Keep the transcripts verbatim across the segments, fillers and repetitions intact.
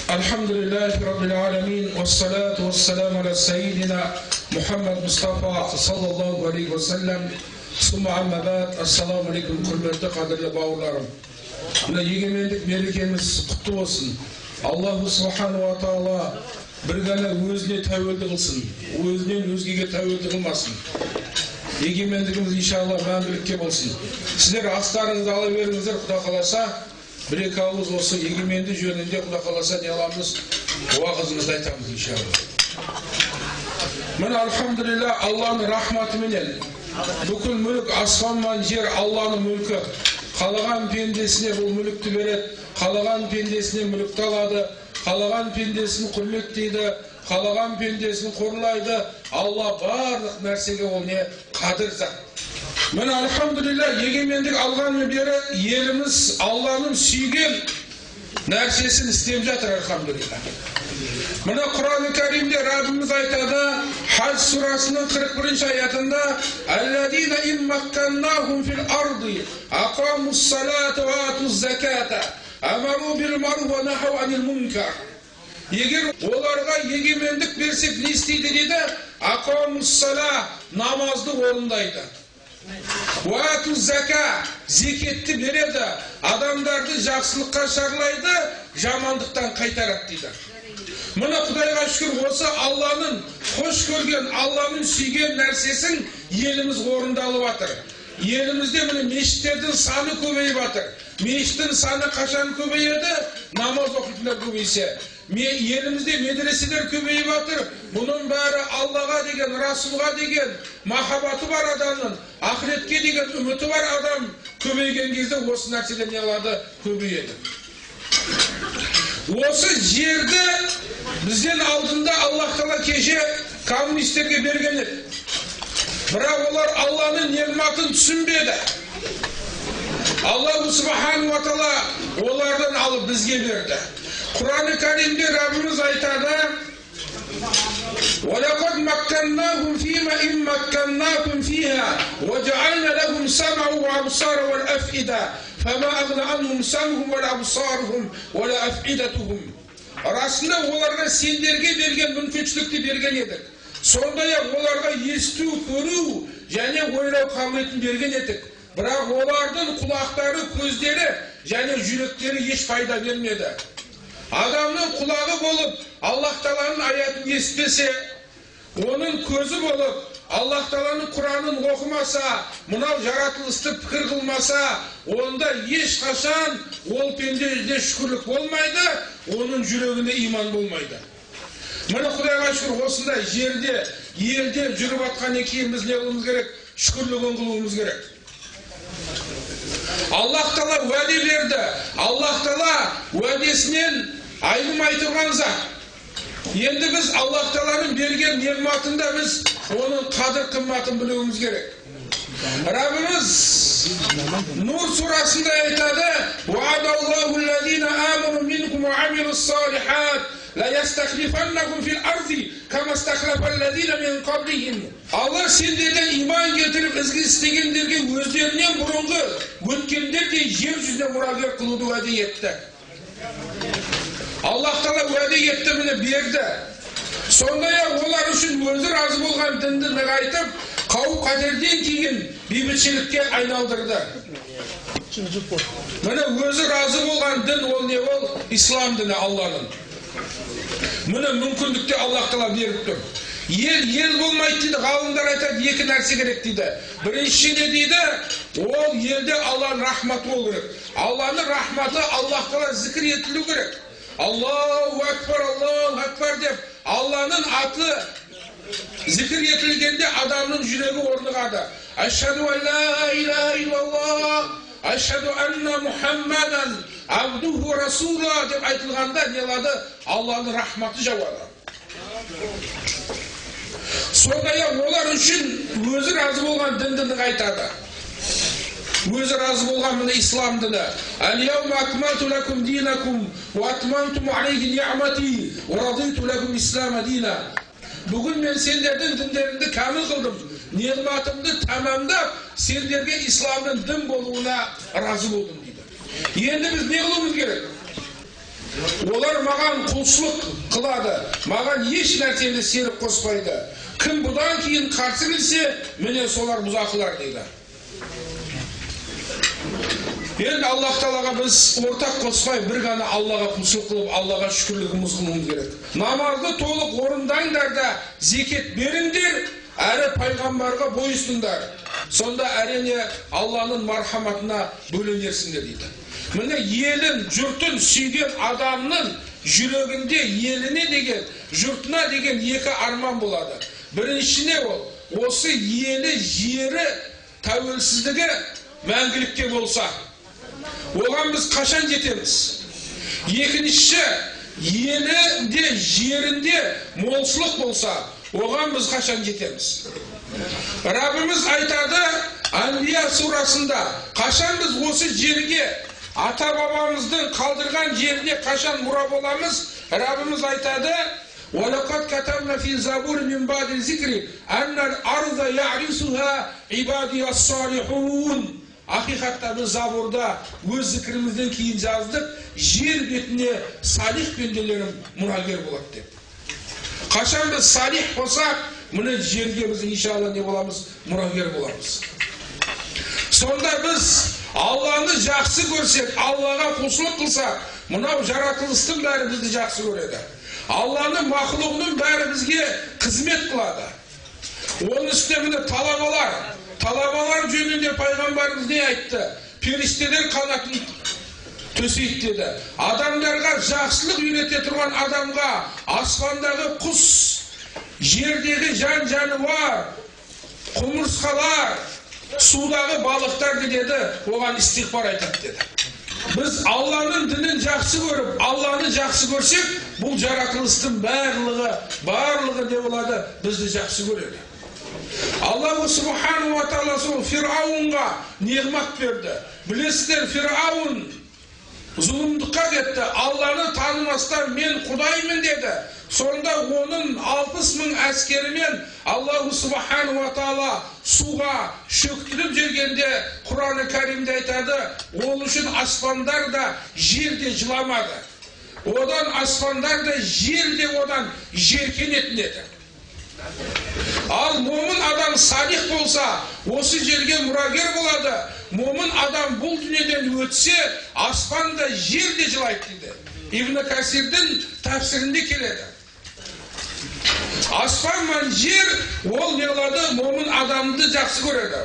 Alhamdulillahi Rabbil Alamin, wassalatu wassalamu ala Sayyidina Muhammad Mustafa sallallahu aleyhi ve sellem. Summa amma ba'd, assalamu alaikum, hurmatli qadrli bауырларым. Mына егемендік мерекеміз құтты болсын. Аллаху Subhanahu wa Ta'ala бір ғана өзіне тәуелді қылсын, өзінен өзгеге тәуелді қылмасын. Егемендігіміз иншалла мәңгілікке болсын. Сіздер астарыңызды ала беріңіздер, Құда қаласа, бір-екі ауыз осы егеменді жөнінде Құда қаласа не аламыз, уағызымызды айтамыз иншалла. Мына алхамдулилlah, Алланың рахматыменен бүкіл мүлік аспаннан жер Алланың мүлкі. Қалаған пендесіне бұл мүлікті береді, қалаған пендесіне мүлікті алады, қалаған пендесін құрметтейді, қалаған пендесін қорлайды. Алла барлық нәрсеге ол не қадір зат. Міне алхамдулилlah, егемендік алғаннан бері еліміз Алланың сүйген нәрсесін істеп жатыр алхамдулилlah. Мына Құран-ы Кәрімде Раббымыз айтады, Хадж сурасының қырық бірінші аятында: "Алладина иммакканнахум фил арди, акамус-салата ва атуз-заката, амару бил-маруф ва нахау анил мункар." Егер оларға егемендік берсек не істейді дейді? Акамус-сала, намазды орындайды. Ва атуз-зака, зекетті береді, адамдарды жақсылыққа шақырады, жамандықтан қайтарады дейді. Мына Құдайға шүкір, осы Алланың қош көрген, Алланың сүйген нәрсесін еліміз орындалып жатыр. Елімізде міне мешіттердің саны көбейіп жатыр. Мешіттің саны қашан көбейеді? Намаз оқитындар көбейсе. Елімізде медреселер көбейіп жатыр. Бұның бәрі Аллаға деген, Расулға деген махаббаты бар адамның, ақыретке деген үміті бар адам көбейген кезде осы нәрселер не алады? Көбейеді. Осы жерді бізден алдында Аллах Тағала кеше коммунистерге берген еді. Бірақ олар Алланың неғматын түсінбеді. Аллаху Subhanahu wa Ta'ala олардан алып бізге берді. Құран-ы Кәрімде Раббымыз айтады: وَلَقَدْ مَكَّنَّاهُمْ فِيمَا إِن مَّكَّنَّاكُمْ فِيهَا وَجَعَلْنَا لَهُمْ سَمْعًا وَأَبْصَارًا وَأَفْئِدَةً فَمَا أَغْنَىٰ عَنْهُمْ سَمْعُهُمْ وَلَا أَبْصَارُهُمْ وَلَا أَفْئِدَتُهُمْ. Расында оларға сендерге берген мүмкіншілікті берген едік. Сондай-ақ оларға есту, көру және ойлау қабілетін берген едік. Бірақ олардың құлақтары, көздері және жүректері еш пайда бермеді. Адамның құлағы болып Аллах Тағаланың аятын естісе, оның көзі болып Аллах Тағаланың Құранын оқымаса, мынау жаратылысты пікір қылмаса, онда ешқашан ол пендеде шүкірлік болмайды, оның жүрегінде иман болмайды. Міне Құдайға шүкір, осындай жерде, елде жүріп атқан кейін біз не қылуымыз керек? Шүкірлігін қылуымыз керек. Аллах Тағала уәде берді. Аллах Тағала уәдесінен айнымай тұрған зат. Енді біз Аллах Тағаланың берген неғматында біз оның қадір қымбатын білуіміз керек. Раббымыз Нур сурасында айтады: "Ва'адаллаху аллазина аману минкум ва амилус-салихат ла ястахлифаннахум фил арди кама стахлафа аллазина мин qablihim." Алла сендерден иман келтіріп ізгі істегендерге өздерінен бұрынғы өткендердей жер жүзіне мұрагер қылуды уәде етті. Аллах Тағала уәде етті, міне берді. Сондай-ақ олар үшін өзі разы болған дінді нығайтып, қауіп-қатерден кейін бейбітшілікке айналдырды. Міне өзі разы болған дін ол не ол? Ислам діні Алланың. Міне мүмкіндікте Аллах Тағала беріп тұр. Ел ел болмайды дейді, ғалымдар айтады, екі нәрсе керек дейді. Бірінші не дейді? Ол елде Алланың рахматы болу керек. Алланың рахматы Аллах Тағала зікір етілу керек. Аллаху акбар, Аллаху акбар деп Алланың аты зікір етілгенде адамның жүрегі орнығады. Ашхаду алла илаха иллаллах, ашхаду анна Мухаммадан абдуху расула деп айтылғанда не алады? Алланың рахматы жауады. Сондай-ақ олар үшін өзі разы болған дінді нығайтады. Өзі разы болған міне ислам діні. "Ал-яума акмалту лакум динакум ва атмамту алейхи ни'мати ва радиту лакум ислама дина." Бүгін мен сендердің діндеріңді кәміл қылдым, неғматымды тамамдап, сендерге исламның дін болуына разы болдым дейді. Енді біз не қылуымыз керек? Олар маған құлшылық қылады, маған еш нәрсені серік қоспайды. Кім бұдан кейін қарсы келсе, міне солар бұзақылар дейді. Енді Аллах Тағалаға біз ортақ қоспай бір ғана Аллаға құлшылық қылып, Аллаға шүкірлігіміз қылуымыз керек. Намазды толық орындаңдар да зекет беріңдер, әрі пайғамбарға бойсыңдар. Сонда әрине Алланың мархаматына бөленерсіңдер дейді. Міне елін, жұртын сүйген адамның жүрегінде еліне деген, жұртына деген екі арман болады. Біріншіне ол, осы елі, жері, тәуелсіздігі мәңгілікке болса. Оған біз қашан жетеміз? Екінші, елінде, жерінде молшылық болса, оған біз қашан жетеміз? Раббымыз айтады, Анбия сурасында, қашан біз осы жерге, ата-бабамыздың қалдырған жеріне қашан мұра боламыз? Раббымыз айтады, وَلَقَدْ كَتَبْنَا فِي الزَّبُورِ مِنْ بَعْدِ الذِّكْرِ أَنَّ الْأَرْضَ يَرِثُهَا عِبَادِيَ الصَّالِحُونَ. Ақиқатта біз Забурда өз зікірімізден кейін жаздық, жер бетіне салих пенделерім мұрагер болады деп. Қашан біз салих болсақ, міне жерге біз иншалла не боламыз? Мұрагер боламыз. Сонда біз Алланы жақсы көрсек, Аллаға құлшылық қылсақ, мынау жаратылыстың бәрі бізді жақсы көреді. Алланың мақлуғының бәрі бізге қызмет қылады. Оның үстіне міне талабалар, талабалар жөнінде пайғамбарымыз не айтты? Періштелер қанатын төсейді деді. Адамдарға жақсылық үйрете тұрған адамға аспандағы құс, жердегі жан жануар, құмырсқалар, судағы балықтар деді, оған истиғфар айтады деді. Біз Алланың дінін жақсы көріп, Алланы жақсы көрсек, бұл жаратылыстың барлығы, барлығы не болады? Бізді жақсы көреді. Аллаху Субхану ва Тағала сол Фирауынға неғмат берді. Білесіздер, Фирауын зұлымдыққа кетті. Алланы танымастан мен Құдаймын деді. Сонда оның алпыс мың әскерімен Аллаху Субхану ва Тағала суға шөктіріп жүргенде Құран-ы Кәрімде айтады, ол үшін аспандар да жерде жыламады. Одан аспандар да жерде одан жеркенетін еді. Ал момын адам салих болса, осы жерге мұрагер болады. Момын адам бұл дүниеден өтсе, аспан да жер де жылайды дейді. Ибн Касирдің тәпсірінде келеді. Аспан мен жер, ол не болады? Момын адамды жақсы көреді.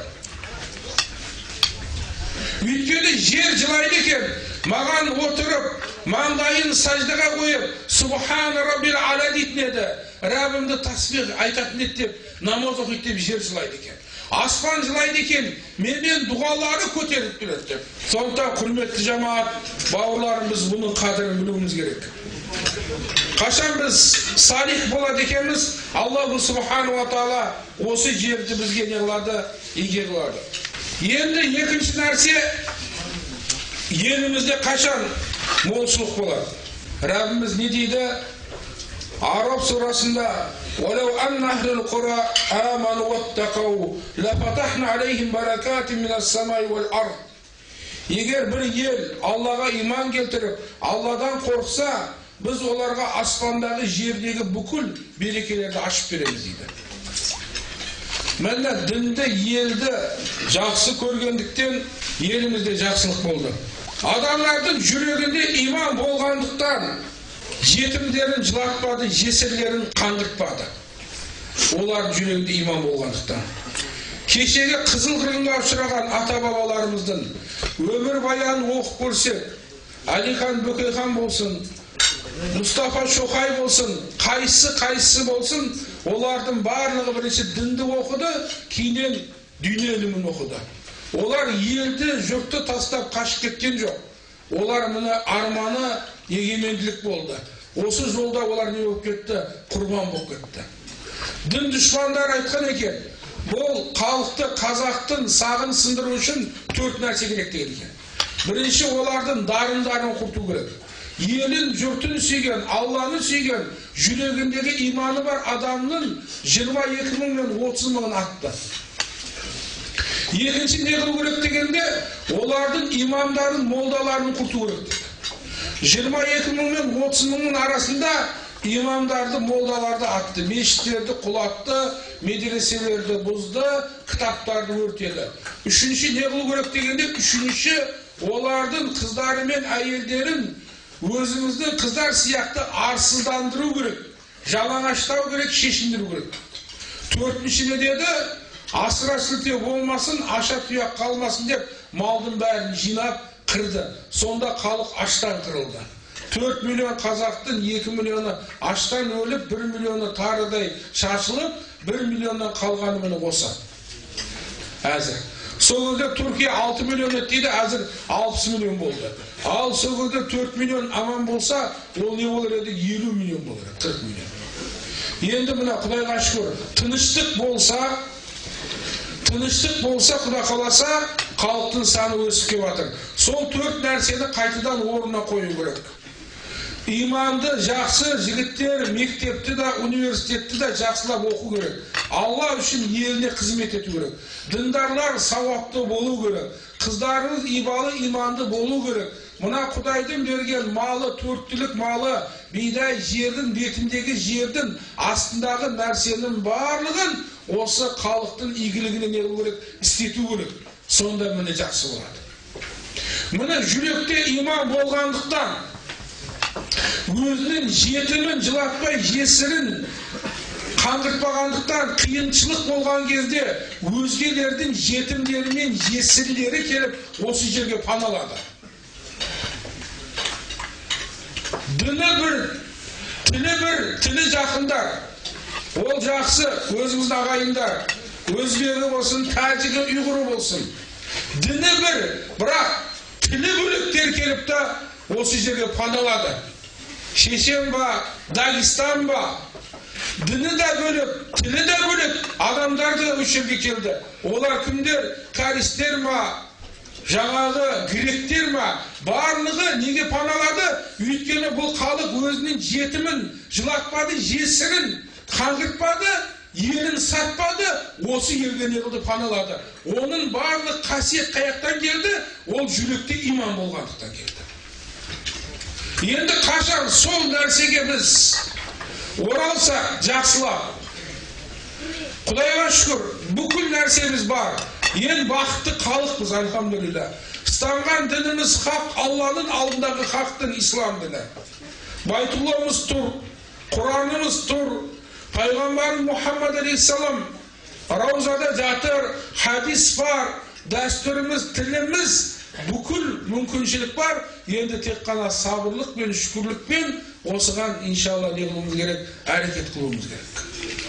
Өйткені жер жылайды екен. Маған отырып, маңдайын саждаға қойып, Субхан Раббил А'ла дейтін еді. Раббымды тасбих айтатын еді деп, намаз оқиды деп жер жылайды екен. Аспан жылайды екен, менен дұғалары көтеріп тұрады деп. Сондықтан құрметті жамаат, бауырларым, біз бұның қадірін білуіміз керек. Қашан біз салих болады екенбіз, Аллаху Субхану ва Тағала осы жерді бізге не қылады? Иге қылады. Енді екінші нәрсе, елімізде қашан молшылық болады? Раббымыз не дейді? Араб сурасында وَلَوْ أَنَّ أَهْلَ الْقُرَىٰ آمَنُوا وَاتَّقَوْا لَفَتَحْنَا عَلَيْهِمْ بَرَكَاتٍ مِنَ السَّمَاءِ وَالْأَرْضِ. Егер бір ел Аллаға иман келтіріп, Алладан қорқса, біз оларға аспандағы жердегі бүкіл берекелерді ашып береміз дейді. Міне дінді, елді жақсы көргендіктен елімізде жақсылық болды. Адамлардың жүрегінде иман болғандықтан жетімдерін жылатпады, жесірлерін қаңғыртпады. Олардың жүрегінде иман болғандықтан. Кешегі қызыл қырғынға ұшыраған ата-бабаларымыздың өмір баянын оқып көрсек, Әлихан Бөкейхан болсын, Мұстафа Шоқай болсын, қайсы қайсы болсын, олардың барлығы бірінші дінді оқыды, кейіннен дүние ілімін оқыды. Олар елді, жұртты тастап қашып кеткен жоқ. Олар мына арманы егеменділік болды. Осы жолда олар не болып кетті? Құрбан болып кетті. Дін дұшпандар айтқан екен, бұл халықты, қазақтың сағын сындыру үшін төрт нәрсе керек деген екен. Бірінші, олардың дарындарын құрту керек. Елін, жұртын сүйген, Алланы сүйген, жүрегіндегі иманы бар адамның жиырма екі мың мен отыз мыңын атты. Екінші не қылу керек дегенде, олардың имамдарын, молдаларын құрту керек. жиырма екі мың мен отыз мыңның арасында имамдарды, молдаларды атты, мешіттерді құлатты, медреселерді бұзды, кітаптарды өртеді. Үшінші не қылу керек дегенде, үшінші олардың қыздары мен әйелдерін өзіміздің қыздар сияқты арсыздандыру керек, жалаңаштау керек, шешіндіру керек. Төртінші не деді? Асыра сілтеу болмасын, аша тұяқ қалмасын деп малдың бәрін жинап қырды. Сонда халық аштан қырылды. төрт миллион қазақтың екі миллионы аштан өліп, бір миллионы тарыдай шашылып, бір миллионнан қалғаны міне осы. Әзір. Сол кезде Түркия алты миллион еттейді, әзір алпыс миллион болды. Ал сол кезде төрт миллион аман болса, ол не болар еді? елу миллион болар, қырық миллион. Енді мына Құдайға шүкір, тыныштық болса, тыныштық болса, Құдай қаласа, халықтың саны өсіп келіп жатыр. Сол төрт нәрсені қайтадан орнына қою керек. Иманды жақсы жігіттер мектепті да, университетті да жақсылап оқу керек. Алла үшін еліне қызмет ету керек. Діндарлар сауапты болу керек. Қыздарыңыз ибалы, иманды болу керек. Мына Құдайдың берген малы, төрттілік малы, бидай жердің бетіндегі жердің астындағы нәрсенің барлығын осы халықтың игілігіне не қылу керек, істету керек. Сонда міне жақсы болады. Міне жүректе иман болғандықтан, өзінің жетімін жылатпай жесірін қаңғыртпағандықтан, қиыншылық болған кезде өзгелердің жетімдері мен жесірлері келіп осы жерге паналады. Діні бір, тілі бір, тілі жақындар. Ол жақсы, өзіміздің ағайындар. Өзбегі болсын, тәжігі, ұйғыры болсын. Діні бір, бірақ тілі бөлектер келіп та осы жерге паналады. Шешен ба, Дагестан ба, діні де бөлек, тілі де бөлек, адамдар да осы жерге келді. Олар кімдер? Каристер ма, жаңағы гректер ма, барлығы неге паналады? Өйткені бұл халық өзінің жетімін жылатпады, жесірін қаңғыртпады, елін сатпады, осы елге не қылды? Паналады. Оның барлық қасиет қаяқтан келді? Ол жүректе иман болғандықтан келді. Енді қашан сол нәрсеге біз оралсақ, жақсылап, Құдайға шүкір, бүкіл нәрсеміз бар. Ең бақытты халықпыз, альхамдулилля. Ұстанған дініміз хақ, Алланың алдындағы хақтың ислам діні. Байтулламыз тұр, Құранымыз тұр, Пайғамбар Мұхаммад алейхиссалам раузада жатыр, хадис бар, дәстүріміз, тіліміз, бүкіл мүмкіншілік бар. Енді тек қана сабырлық пен шүкірлікпен осыған иншалла не қылуымыз керек, әрекет қылуымыз керек.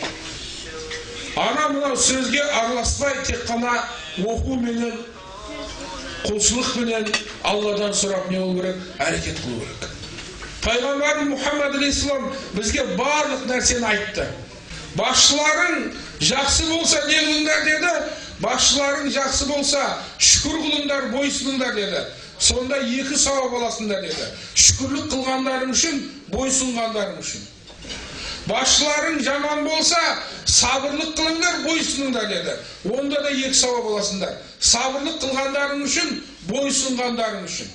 Ана мынау сөзге араласпай, тек қана оқу менен, құлшылық менен Алладан сұрап не қылу керек, әрекет қылу керек. Пайғамбар Мұхаммад алейхиссалам бізге барлық нәрсені айтты. Басшыларың жақсы болса не қылыңдар деді? Басшыларың жақсы болса шүкір қылыңдар, бойсұныңдар деді. Сонда екі сауап аласыңдар деді. Шүкірлік қылғандарың үшін, бойсұнғандарың үшін. Басшыларың жаман болса сабырлық қылыңдар, бойсұныңдар деді. Онда да екі сауап аласыңдар. Сабырлық қылғандарың үшін, бойсұнғандарың үшін.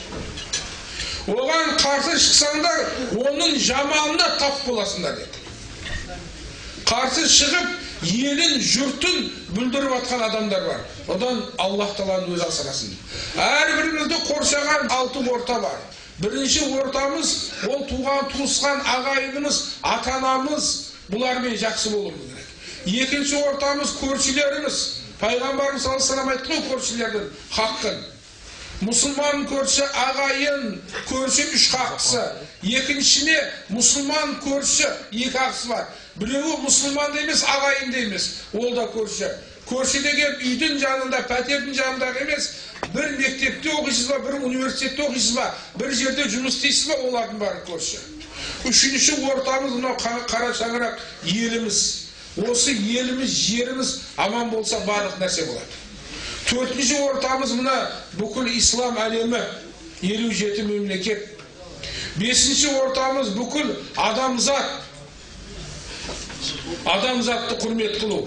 Оған қарсы шықсаңдар, оның жаманына тап боласыңдар деді. Қарсы шығып, елін, жұртын бүлдіріп атқан адамдар бар. Одан Аллах Тағаланың өзі асырасын. Әрбірімізді қоршаған алты орта бар. Бірінші ортамыз, ол туған, туысқан ағайынымыз, ата-анамыз, бұлармен жақсы болуымыз керек. Екінші ортамыз көршілеріміз. Пайғамбарымыз саллаллаху алейхи ва саллям айтты ғой көршілердің хаққын. Мұсылман көрші ағайын, көрші үш хақысы. Екіншіне мұсылман көрші екі хақысы бар. Біреуі мұсылман да емес, ағайын да емес. Ол да көрші. Көрші деген үйдің жанында, пәтердің жанында емес, бір мектепте оқисыз ба, бір университетте оқисыз ба, бір жерде жұмыс істейсіз ба, олардың бәрі көрші. Үшінші ортамыз мынау қара шаңырақ еліміз. Осы еліміз, жеріміз аман болса барлық нәрсе болады. Төртінші ортамыз мына бүкіл ислам әлемі, елу жеті мемлекет. Бесінші ортамыз бүкіл адамзат. Адамзатты құрмет қылу.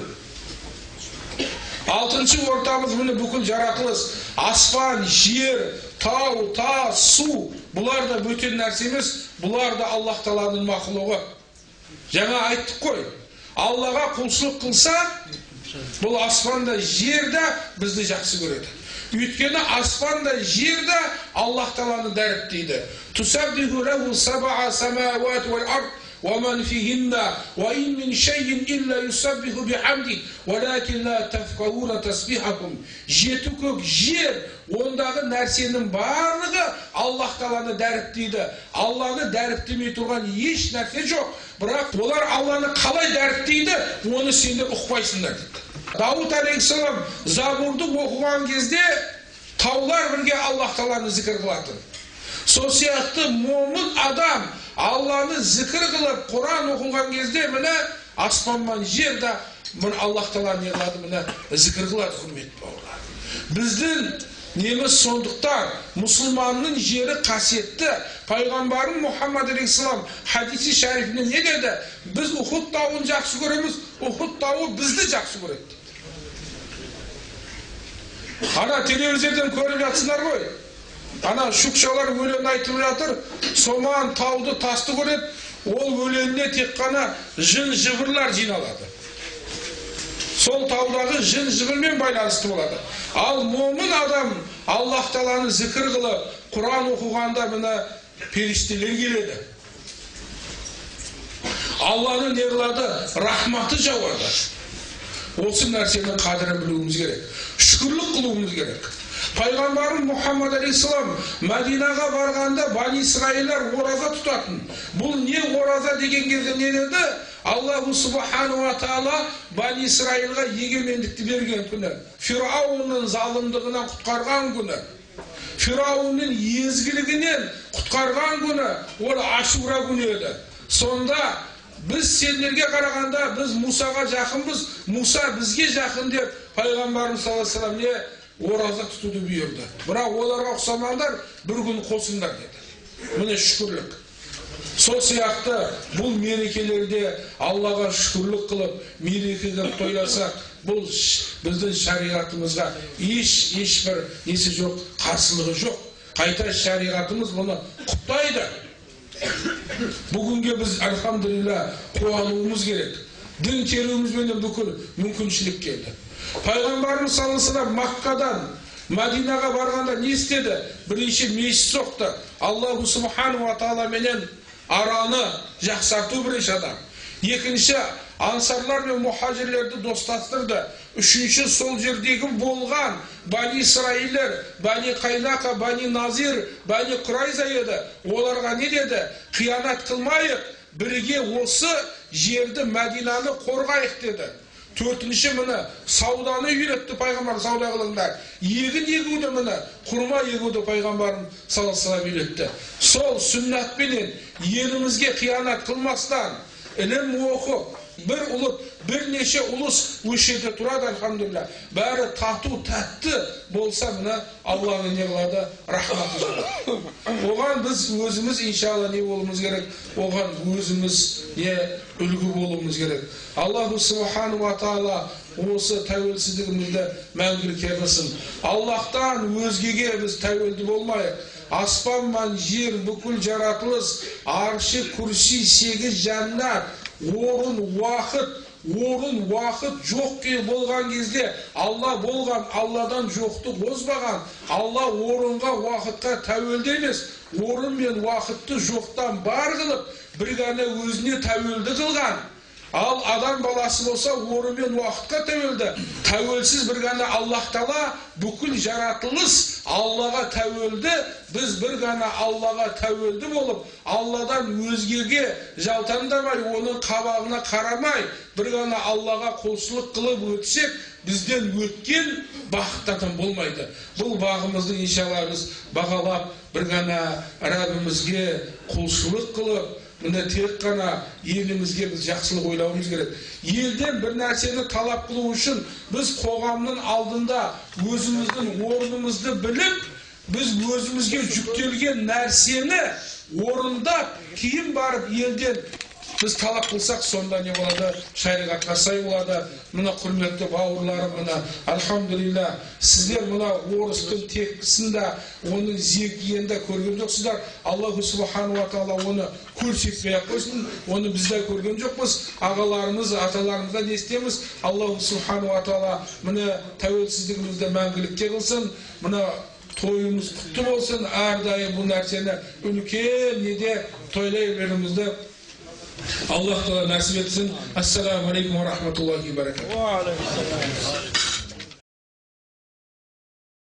Алтыншы ортамыз міне бүкіл жаратылыс. Аспан, жер, тау, тас, су. Бұлар да бөтен нәрсе емес, бұлар да Аллах Тағаланың мақұлығы. Жаңа айттық қой, Аллаға құлшылық қылса, бұл аспанда, жерде бізді жақсы көреді. Өйткені аспанда, жерде Аллах Тағаланы дәріптейді. Тусаббиху лаху саб'a самауат вал ард ومن فيهن وإن من شيء إلا يسبح بحمده ولكن لا تفقهون تسبيحهم. Жеті көк жер, ондағы нәрсенің барлығы Аллах Тағаланы дәріптейді. Алланы дәріптемей тұрған еш нәрсе жоқ. Бірақ олар Алланы қалай дәріптейді, оны сендер ұқпайсыңдар дейді. Дауд алейхиссалам Забурды оқыған кезде таулар бірге Аллах Тағаланы зікір қылатын. Сол сияқты момын адам Алланы зікір қылып, Құран оқынған кезде міне аспаннан жерде міне Аллах Тағала не қылады, міне зікір қылады, құрметті бауырлар. Біздің неміз сондықтан мұсылманның жері қасиетті. Пайғамбарым Мұхаммад алейхиссалам хадиси шарифінде не деді? Біз Ухуд тауын жақсы көреміз, Ухуд тауы бізді жақсы көреді. Ана телевизордан көріп жатсыңдар ғой. Ана шукшалар өлең айтып жатыр, Соман тауды тасты көреді, ол өлеңіне тек қана жын жыбырлар жиналады. Сол таудағы жын жыбырмен байланысты болады. Ал момын адам Аллах Тағаланы зікір қылып, Құран оқығанда мына періштелер келеді. Алланы не қылады? Рахматы жауады. Осы нәрсенің қадірін білуіміз керек. Шүкірлік қылуымыз керек. Пайғамбарым Мұхаммад алейхиссалам Мәдинаға барғанда Бани Исраилар ораза тұтатын. Бұл не ораза деген кезде не деді? Аллаху субхану ва таала Бани Исраилға егемендікті берген күні. Фирауынның залымдығынан құтқарған күні. Фирауынның езгілігінен құтқарған күні. Ол Ашура күні еді. Сонда біз сендерге қарағанда біз Мусаға жақынбыз, Муса бізге жақын деп Пайғамбарым саллаллаху алейхи ва саллям не ораза тұтуды бұйырды. Бірақ оларға ұқсамаңдар, бір күн қосыңдар деді. Міне шүкірлік. Сол сияқты бұл мерекелерде Аллаға шүкірлік қылып, мереке қылып тойласақ, бұл біздің шариғатымызға еш ешбір несі жоқ, қарсылығы жоқ. Қайта шариғатымыз бұны құптайды. Бүгінге біз альхамдулилля қуануымыз керек. Дін теруімізбен бүкіл мүмкіншілік келді. Пайғамбарымыз саллаллаху алейхи ва саллям Маккадан Мәдинаға барғанда не істеді? Бірінші мешіт соқты. Аллаху субхану ва таала менен араны жақсарту бірінші адам. Екінші, ансарлар мен мұхажирлерді достастырды. Үшінші, сол жердегі болған Бани Исраилер, Бани Қайнақа, Бани Назир, Бани Құрайза еді. Оларға не деді? Қиянат қылмайық, бірге осы жерді Мәдинаны қорғайық деді. Төртінші міне сауданы үйретті пайғамбар, сауда қылыңдар. Егін егуді міне құрма егуді пайғамбарым саллаллаху алейхи ва саллям үйретті. Сол сүннатпенен елімізге қиянат қылмастан ілім оқып, бір ұлт, бірнеше ұлыс өшеде тұрады, альхамдулилля. Бәрі тату, тәтті болса міне Алланың не қылады? Рахматы жауады. Оған біз өзіміз иншалла не болуымыз керек? Оған өзіміз не үлгі болуымыз керек. Аллаху субхану ва таала осы тәуелсіздігімізді мәңгілік етсін. Аллахтан өзгеге біз тәуелді болмайық. Аспан мен жер, бүкіл жаратылыс, аршы, күрси, сегіз жәннат, орын, уақыт, орын, уақыт жоқ ке болған кезде Алла болған, Алладан жоқты қозбаған. Алла орынға, уақытқа тәуелді емес, орын мен уақытты жоқтан бар қылып, бір ғана өзіне тәуелді қылған. Ал адам баласы болса орын мен уақытқа тәуелді. Тәуелсіз бір ғана Аллах Тағала, бүкіл жаратылыс Аллаға тәуелді. Біз бір ғана Аллаға тәуелді болып, Алладан өзгеге жалтаңдамай, оның қабағына қарамай, бір ғана Аллаға құлшылық қылып өтсек, бізден өткен бақыттан болмайды. Бұл бағымызды иншалла біз бағалап, бір ғана Раббімізге құлшылық қылып, міне тек қана елімізге біз жақсылық ойлауымыз керек. Елден бір нәрсені талап қылу үшін біз қоғамның алдында өзіміздің орнымызды біліп, біз өзімізге жүктелген нәрсені орындап, кейін барып елден Біз талап қылсақ, сонда не болады? Шариғатқа сай болады. Мына құрметті бауырларым, мына альхамдулилля, сіздер мына орыстың текісінде, оның зеркиенде көрген жоқсыздар. Аллаху субхану ва тағала оны көрсетпей ақ қойсын. Оны біз де көрген жоқпыз. Ағаларымыз, аталарымыздан естеміз. Аллаху субхану ва тағала мына тәуелсіздігімізді мәңгілікке қылсын. Мына тойымыз құтты болсын. Әрдайым бұл нәрсені үлкен неде тойлай беруімізді Аллах Тағала нәсіп етсін. Ассаламу алейкум ва рахматуллахи ва баракатух.